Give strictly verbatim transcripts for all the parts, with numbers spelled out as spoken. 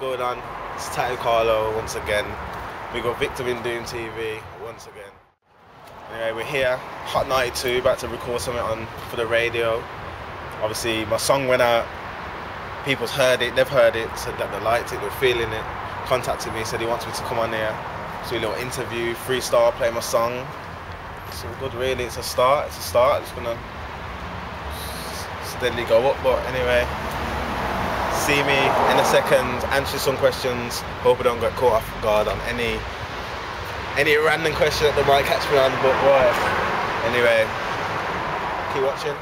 going on? It's Tattoo Karlo once again. We got Victor in Doom T V once again. Anyway, we're here, Hot ninety-two, about to record something on for the radio. Obviously, my song went out. People's heard it, they've heard it, said that they liked it, they're feeling it. Contacted me, said he wants me to come on here, do a little interview, freestyle, play my song. It's all good, really. It's a start. It's a start. It's gonna steadily go up. But anyway, see me in a second. Answer some questions. Hope I don't get caught off guard on any any random question that they might catch me on. But what? Anyway, keep watching.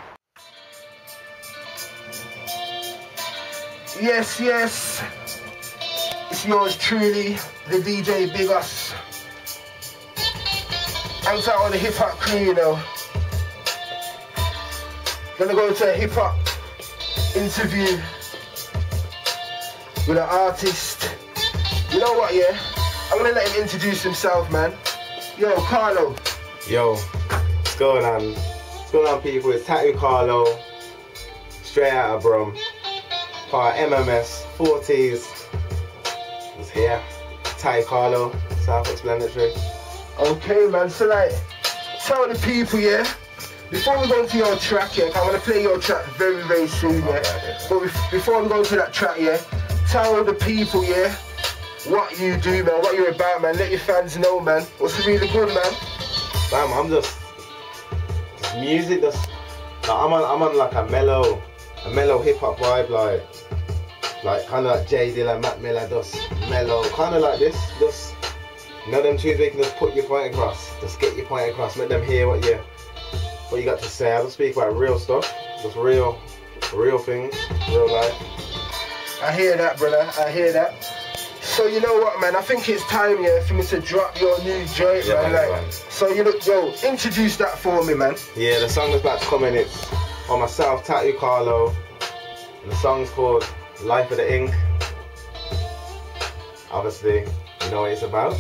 Yes, yes. It's yours truly, the D J Biggoss. Thanks out on the hip hop crew, you know. Gonna go to a hip hop interview with an artist. You know what, yeah? I'm gonna let him introduce himself, man. Yo, Karlo. Yo, what's going on? What's going on, people? It's Tattoo Karlo, straight out of Brum. Part M M S, forties. It's here. Tattoo Karlo, self-explanatory. Okay, man, so like, tell the people, yeah? Before we go into your track, yeah, I'm gonna play your track very, very soon, yeah? Okay. But before we go into that track, yeah, tell the people, yeah, what you do, man, what you're about, man. Let your fans know, man. What's really good, man? Bam, I'm just, just music, just, like, I'm on, I'm on like a mellow, a mellow hip hop vibe, like, like kind of like J Dilla, Mac Miller, just mellow, kind of like this, just. You know them tunes where you can just put your point across, just get your point across, make them hear what you what you got to say. I don't speak about real stuff, just real, real things, real life. I hear that, brother, I hear that. So you know what, man, I think it's time, yeah, for me to drop your new joint, yeah, man. Like, man. So you look, yo, introduce that for me, man. Yeah, the song is about to come in, it's on myself, Tattoo Karlo, and the song's called Life of the Ink. Obviously, you know what it's about.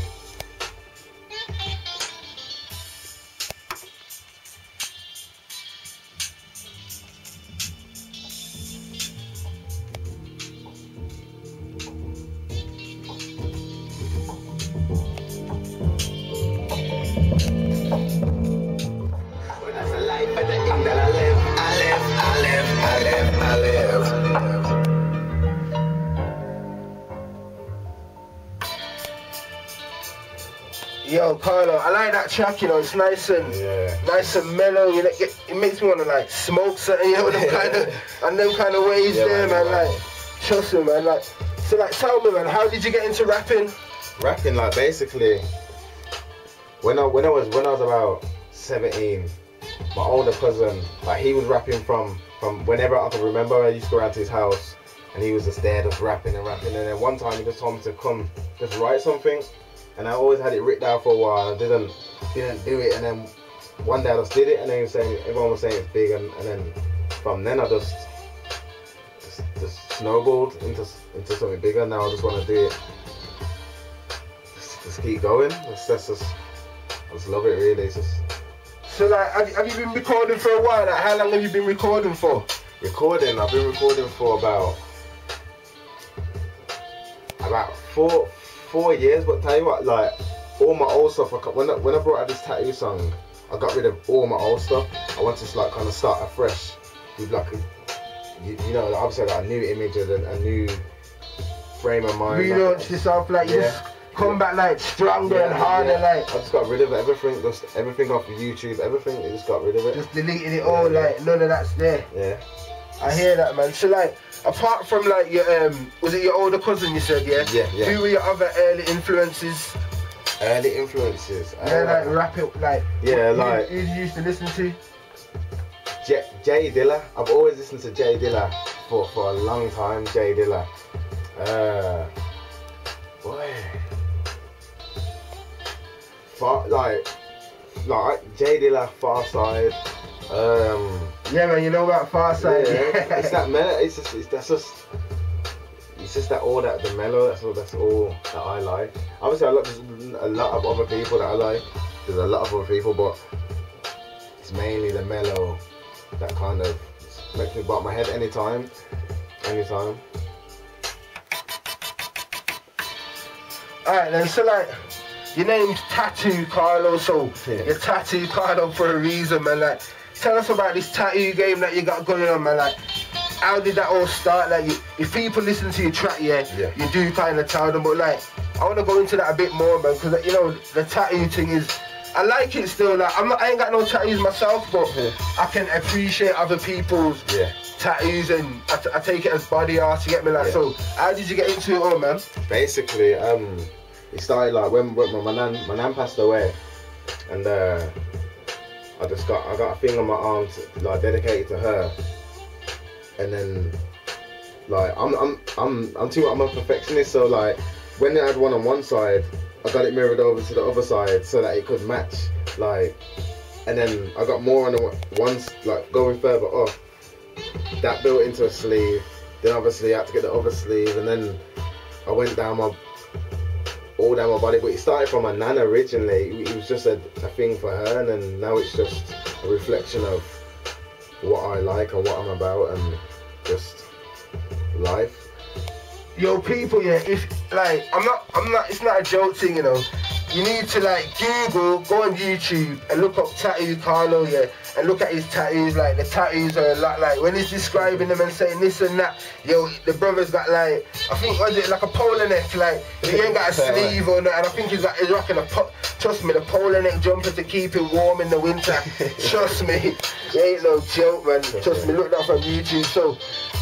Yo, Karlo, I like that track, you know, it's nice and yeah. nice and mellow, you know, it, it makes me want to like smoke something, you know, them kind of, and them kind of ways yeah, there, man, man, like, trust me, man, like, so like, tell me, man, how did you get into rapping? Rapping, like, basically, when I, when I was, when I was about seventeen, my older cousin, like, he was rapping from, from whenever I could remember. I used to go around to his house, and he was just there, just rapping and rapping, and then one time he just told me to come, just write something. And I always had it written down for a while. I didn't didn't do it, and then one day I just did it, and then he was saying, everyone was saying it's big, and, and then from then I just, just just snowballed into into something bigger. Now I just want to do it. Just, just keep going. That's, that's just I just love it, really. It's just. So like, have, have you been recording for a while? Like, how long have you been recording for? Recording. I've been recording for about about four. Four years, but tell you what, like all my old stuff. I, when I, when I brought out this tattoo song, I got rid of all my old stuff. I wanted to like kind of start afresh with like a, you, you know, like, obviously I got a new image and a, a new frame of mind. Relaunch like, yourself, like yeah. you just come yeah. back like stronger yeah, and harder, yeah. like. I just got rid of everything, just everything off of YouTube, everything. I just got rid of it. Just deleted it all, yeah, like yeah. none of that's there. Yeah. I hear that, man. So like, apart from like your, um, was it your older cousin you said, yeah? Yeah, yeah. Who were your other early influences? Early influences? Yeah, uh, like rap it, like. Yeah, who, like. Who you used to listen to? J, J Dilla. I've always listened to J Dilla for, for a long time, J Dilla. Uh, boy. Far, like, like J Dilla, Far Side. Um, yeah, man, you know about Far Side. Yeah, it's that mellow. It's just, it's, that's just, it's just that all that the mellow. That's all. That's all that I like. Obviously, I like there's a lot of other people that I like. There's a lot of other people, but it's mainly the mellow that kind of makes me bop my head anytime, anytime. Alright then, so like, your name's Tattoo Karlo, so yeah. you're Tattoo Karlo for a reason, man. Like, tell us about this tattoo game that you got going on, man. Like, how did that all start? Like, you, if people listen to your track, yeah, yeah. you do kind of tell them, but like, I want to go into that a bit more, man, because you know the tattoo thing is, I like it still. Like, I'm not, I ain't got no tattoos myself, but yeah. I can appreciate other people's yeah. tattoos, and I, t I take it as body art. You get me? Like, yeah. So how did you get into it all, man? Basically, um, it started like when, when my nan, my nan passed away, and uh, I just got, I got a thing on my arm to, like dedicated to her, and then like I'm, I'm, I'm, I'm too, I'm a perfectionist, so like when I had one on one side, I got it mirrored over to the other side so that it could match, like, and then I got more on the one, like going further up. That built into a sleeve. Then obviously I had to get the other sleeve, and then I went down my, all down my body. But it started from my nan originally. It was just a, a thing for her, and then now it's just a reflection of what I like and what I'm about, and just life. Yo, people, yeah, if, like, I'm not, I'm not, it's not a joke thing, you know. You need to, like, Google, go on YouTube, and look up Tattoo Karlo, yeah, and look at his tattoos. Like, the tattoos are a lot, like, when he's describing them and saying this and that, yo, the brother's got, like, I think, was it, like a polar neck, like, he ain't got a sleeve or nothing, and I think he's, got, he's rocking a, po trust me, the polar neck jumper to keep him warm in the winter. Trust me, it ain't no joke, man. Trust me, look that up on YouTube. So,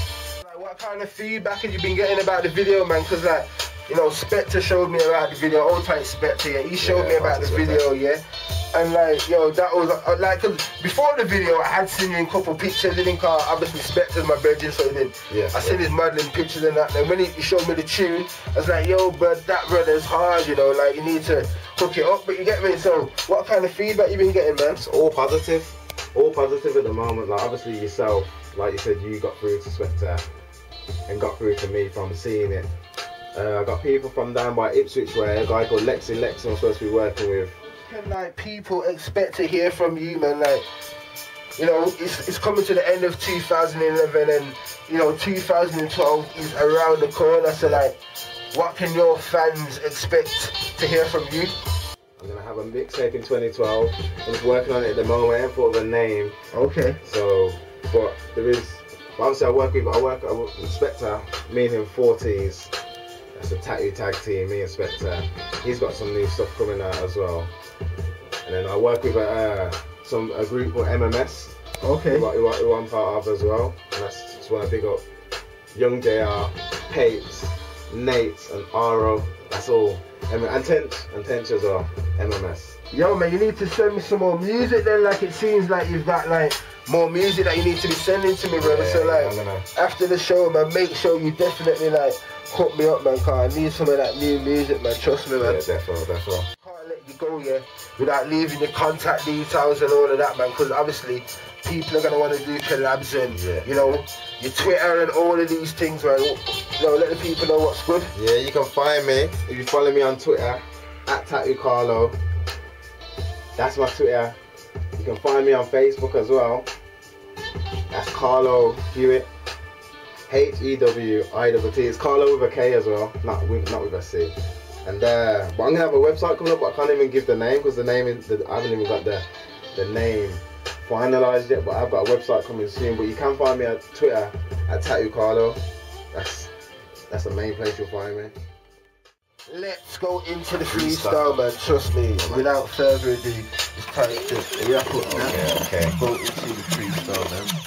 what kind of feedback have you been getting about the video, man? Because, like, you know, Spectre showed me about the video, old type Spectre, yeah, he showed yeah, me about the video, yeah, and like, yo, that was, uh, like, cause before the video, I had seen you in a couple pictures, in car, obviously Spectre's my virgin, so then, yeah, I seen yeah. his modelling pictures and that, and when he, he showed me the tune, I was like, yo, bro, that brother's hard, you know, like, you need to hook it up, but you get me, so, what kind of feedback you been getting, man? It's all positive, all positive at the moment, like, obviously yourself, like you said, you got through to Spectre, and got through to me from seeing it. Uh, I got people from down by Ipswich way, a guy called Lexi Lexi I'm supposed to be working with. Can like people expect to hear from you, man? Like, you know, it's, it's coming to the end of two thousand eleven, and you know, two thousand twelve is around the corner, so like, what can your fans expect to hear from you? I'm gonna have a mixtape in twenty twelve. I'm just working on it at the moment. I haven't thought of a name. Okay. So, but there is, obviously I work with, I work, I work with Spectre, me and him forties. That's a tattoo tag team, me and Spectre. He's got some new stuff coming out as well. And then I work with a, uh, some, a group called M M S. Okay. Who, who, who I'm part of as well. And that's just want to big up Young J R, Papes, Nate, and Aro. That's all. And Tench, and Tench as well. M M S. Yo, man, you need to send me some more music then. Like, it seems like you've got like more music that you need to be sending to me, brother. Yeah, so like, gonna... after the show, man, make sure you definitely like hook me up, man, cause I need some of that new music, man. Trust me, man. Yeah, definitely, definitely. Can't let you go, yeah, without leaving your contact details and all of that, man. Cause obviously, people are gonna want to do collabs and yeah. you know, your Twitter and all of these things, man. You know, let the people know what's good. Yeah, you can find me if you follow me on Twitter at Tattoo Karlo. That's my Twitter. You can find me on Facebook as well. That's Karlo Hewitt. H E W I T T. It's Karlo with a K as well, not with not with a C. And uh, but I'm gonna have a website coming up, but I can't even give the name because the name is the, I haven't even got the the name finalized yet. But I've got a website coming soon. But you can find me at Twitter at Tattoo Karlo. That's that's the main place you'll find me. Let's go into the freestyle, man. Trust me. Without further ado, it's time to wrap up now. Okay, okay. Go into the freestyle, man.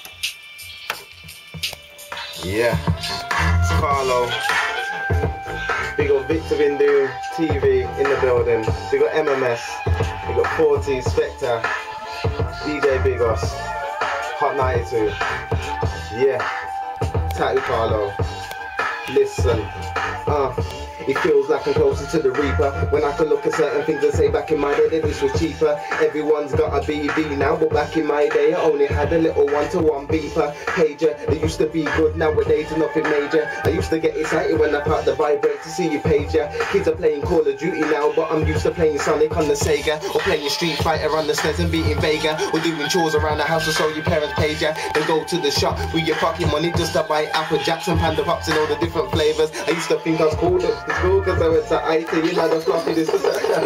Yeah, it's Karlo. Big up Victor Vindu, T V in the building. We got M M S, we got forty, Spectre, D J Biggoss, Hot ninety-two. Yeah, Tattoo Karlo. Listen, uh. It feels like I'm closer to the Reaper when I can look at certain things and say back in my day that this was cheaper. Everyone's got a B B now, but back in my day I only had a little one-to-one beeper pager. They used to be good, nowadays nothing major. I used to get excited when I part the vibrate to see you pager. Kids are playing Call of Duty now, but I'm used to playing Sonic on the Sega, or playing Street Fighter on the S N E S and beating Vega, or doing chores around the house to show your parents pager. Then go to the shop with your pocket money just to buy Apple Jacks and Panda Pops and all the different flavors. I used to think I was cool. school because I went to I T, you know the floppy this.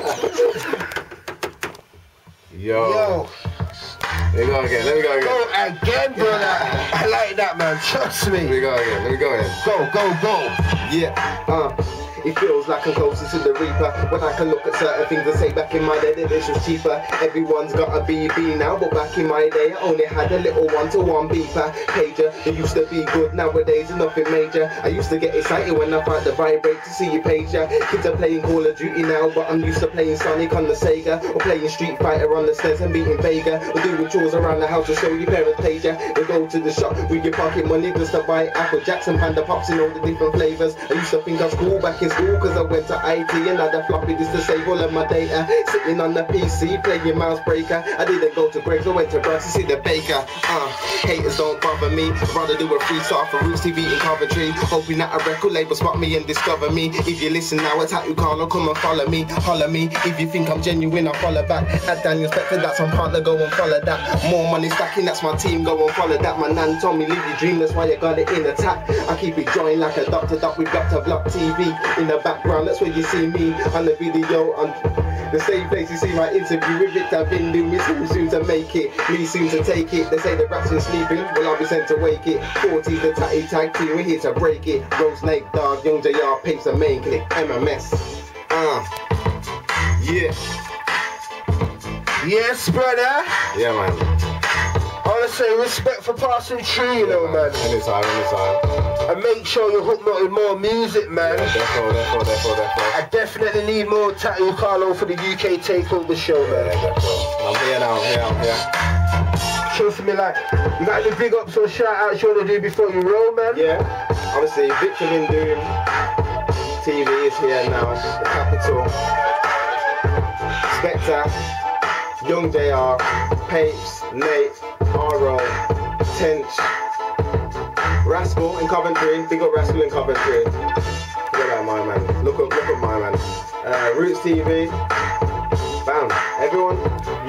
Yo. Yo. Let me go again, let me go again. Go again, brother. I like that, man, trust me. Let me go again, let me go again. Go, go, go. Yeah, uh. It feels like I'm closer to the reaper when I can look at certain things and say back in my day that this was cheaper. Everyone's got a B B now, but back in my day I only had a little one-to-one beeper pager. It used to be good, nowadays nothing major. I used to get excited when I find the vibrate to see your pager. Kids are playing Call of Duty now, but I'm used to playing Sonic on the Sega, or playing Street Fighter on the stairs and beating Vega, or doing chores around the house to show your parents pager. Or go to the shop with your pocket money just to buy Apple Jacks and Panda Pops in all the different flavors. I used to think I was cool back in school cause I went to I T and had a floppy disk to save all of my data. Sitting on the P C playing mouse breaker. I didn't go to Greg's, I went to Brad's to see the baker. Uh, haters don't bother me. I'd rather do a freestyle for Roots T V in Coventry. Hoping that a record label spot me and discover me. If you listen now at Tattoo Karlo, come and follow me. Holler me. If you think I'm genuine, I'll follow back. That Daniel Spector, that's my partner, go and follow that. More money stacking, that's my team, go and follow that. My nan told me live your dream, that's why you got it in attack. I keep it joined like a doctor dot with Doctor Block T V. In the background, that's where you see me on the video. On the same place you see my interview with Victor Bindu. Me soon, soon to make it, me soon to take it. They say the rap's been sleeping, well I'll be sent to wake it. forty's the tatty tag team, we're here to break it. Rose Snake Dog, Young J R, Papes the main click, M M S. Uh, yeah. Yes, brother. Yeah, man. I wanna say respect for passing through, you Yeah, know, man. man. Anytime, anytime. And make sure you hook me up with more music, man. Yeah, therefore, therefore, therefore, therefore. I definitely need more Tattoo Karlo for the U K Takeover show, Yeah, man. therefore. I'm here now, I'm here, I'm here. Trust me, like, you got any big ups or shout outs you wanna do before you roll, man? Yeah, obviously Victor Bindu T V is here now, the capital. Spectre, Young J R, Papes, Nate, R O, Tench, Rascal in Coventry, big up Rascal in Coventry. Look at my man, look up, look up my man. Uh, Roots T V, bam, everyone,